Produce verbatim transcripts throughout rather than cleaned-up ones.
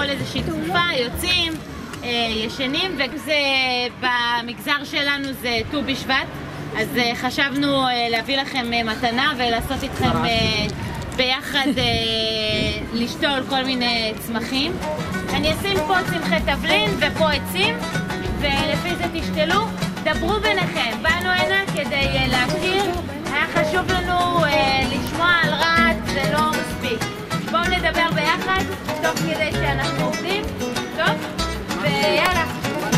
איזושהי תקופה, יוצאים, ישנים, וזה במגזר שלנו זה ט"ו בשבט, אז חשבנו להביא לכם מתנה ולעשות איתכם ביחד לשתול כל מיני צמחים. אני אשים פה צמחי תבלין ופה עצים, ולפי זה תשתלו, דברו ביניכם. באנו הנה כדי להכיר, היה חשוב לנו לשמוע על רהט, זה לא מספיק. בואו נדבר ביחד, תוך כדי שאנחנו עובדים, טוב? ויאללה.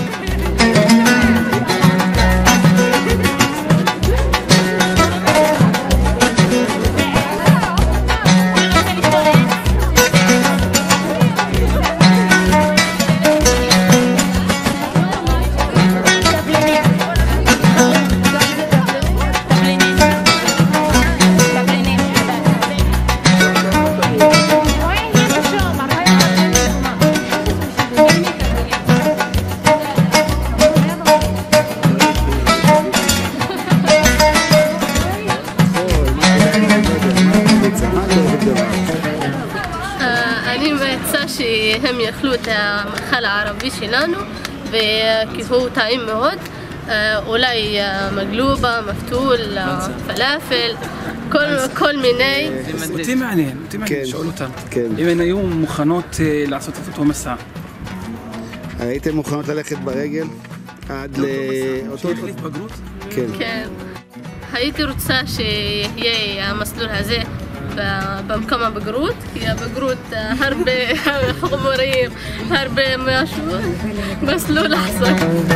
אני מצא שהם יאכלו את המאכל הערבי שלנו וכי הוא טעים מאוד, אולי מגלובה, מפתול, פלאפל, כל מיני. אותי מעניין, אותי מעניין לשאול אותם אם הן היו מוכנות לעשות את אותו מסע. הייתם מוכנות ללכת ברגל עד לאותו בגרות? כן. הייתי רוצה שיהיה המסלול הזה במקום הבגרות, כי הבגרות הרבה חומרים, הרבה משהו, מסלול לחסוך.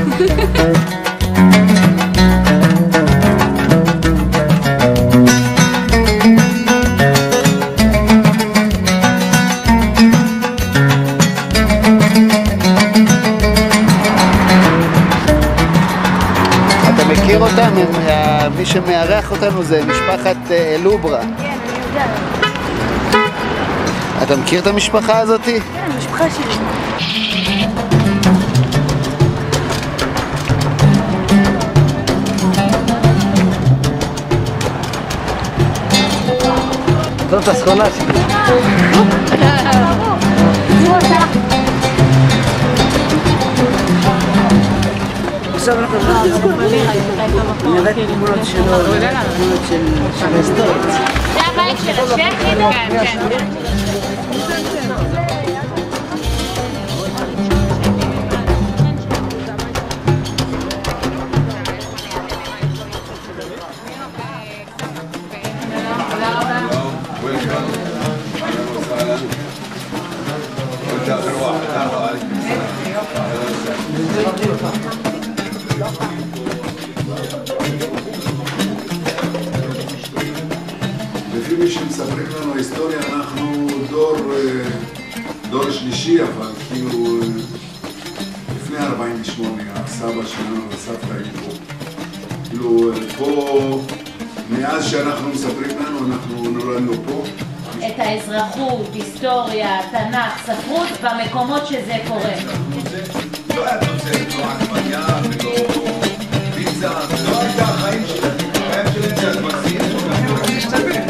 אתה מכיר אותם? מי שמארח אותנו זה משפחת אלוברה. אתה מכיר את המשפחה הזאת? כן, המשפחה שלי. זאת הסכונה שלי. עכשיו אנחנו נראה תמונות שלו, תמונות של הסדות. זה הבית של השייח? כן, כן. לפי מי שמספרים לנו היסטוריה, אנחנו דור, דור שלישי, אבל כאילו לפני ארבעים ושמונה, הסבא שלנו והסבתא היו פה. כאילו פה, מאז שאנחנו מספרים לנו, אנחנו נולדנו פה. את האזרחות, היסטוריה, תנ"ך, ספרות, במקומות שזה קורה. לא היה תוצאת, לא עגבניה ולא פיצה, זה לא הייתה החיים שלהם. החיים שלהם זה הדמסים, אנחנו נשתבט.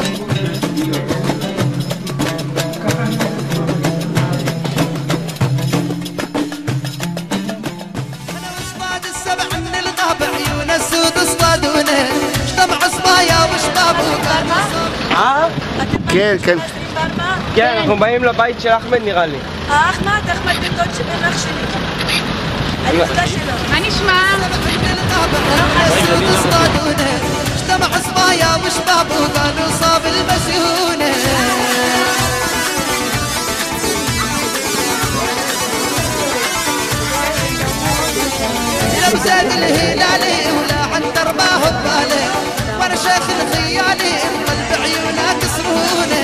כן, כן. כן, אנחנו באים לבית של אחמד נראה לי. אחמד, אחמד בן דוד של בן אח שלי. הנפגע שלו. מה נשמע? اجتمع صبايا وشباب وقالوا صاب المسيونه لبزاد الهلالي ولا عن درباه بباله وانا شيخ الخيالي قلب عيونه كسرونه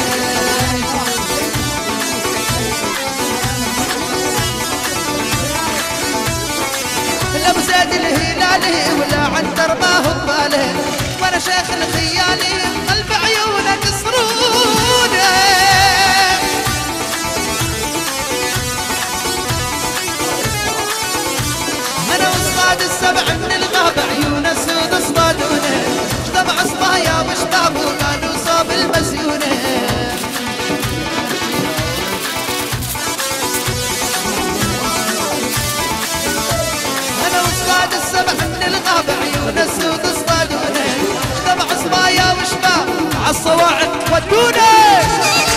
لبزاد الهلالي ولا عن درباه بباله وانا شيخ الخيالي قلب عيونه كسرونه انا وصاد السبع من الغابة عيونه سود اصطادونه اجتمع صبايا وشباب وقالوا صاب المسيونه الغاب عيون السود اصطادونا، اجتمع صبايا وشباب عالصواعق ودونا.